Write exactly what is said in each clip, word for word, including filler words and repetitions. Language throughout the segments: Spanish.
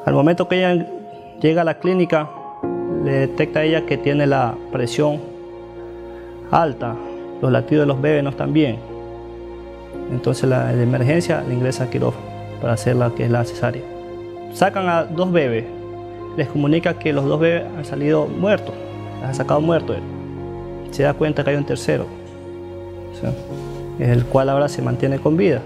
Al momento que ella llega a la clínica, le detecta a ella que tiene la presión alta, los latidos de los bebés no están bien. Entonces la de emergencia le ingresa a quirófano para hacer la que es la cesárea. Sacan a dos bebés, les comunica que los dos bebés han salido muertos, los han sacado muertos. Se da cuenta que hay un tercero, o sea, el cual ahora se mantiene con vida.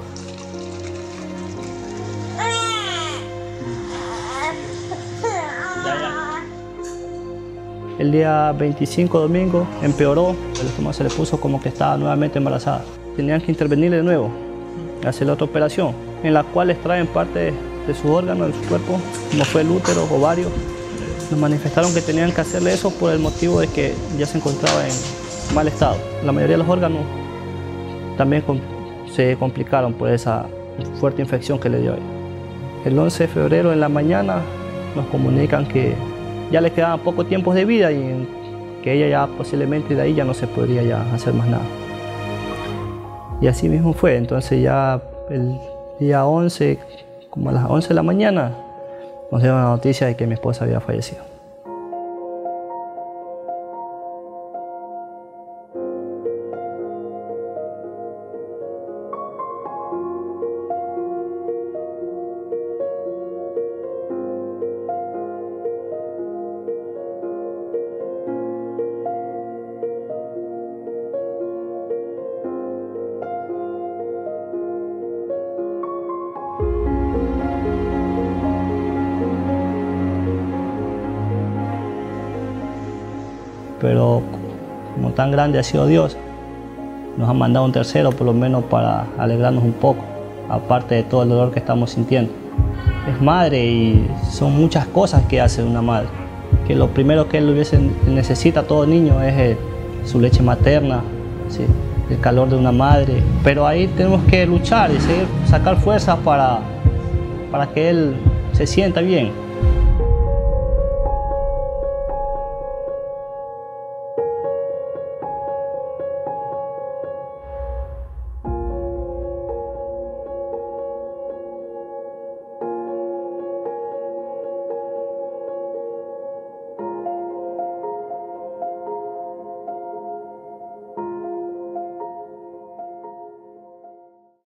El día veinticinco, domingo, empeoró, el estómago se le puso como que estaba nuevamente embarazada. Tenían que intervenir de nuevo, hacerle otra operación, en la cual extraen parte de sus órganos, de su cuerpo, como fue el útero, ovario. Nos manifestaron que tenían que hacerle eso por el motivo de que ya se encontraba en mal estado. La mayoría de los órganos también se complicaron por esa fuerte infección que le dio a ella. El once de febrero en la mañana nos comunican que ya le quedaban pocos tiempos de vida y que ella ya posiblemente de ahí ya no se podría ya hacer más nada. Y así mismo fue. Entonces ya el día once, como a las once de la mañana, nos dieron la noticia de que mi esposa había fallecido. Pero como tan grande ha sido Dios, nos ha mandado un tercero por lo menos para alegrarnos un poco, aparte de todo el dolor que estamos sintiendo. Es madre y son muchas cosas que hace una madre, que lo primero que él hubiese, necesita todo niño es eh, su leche materna, ¿sí? El calor de una madre, pero ahí tenemos que luchar y seguir, sacar fuerzas para, para que él se sienta bien.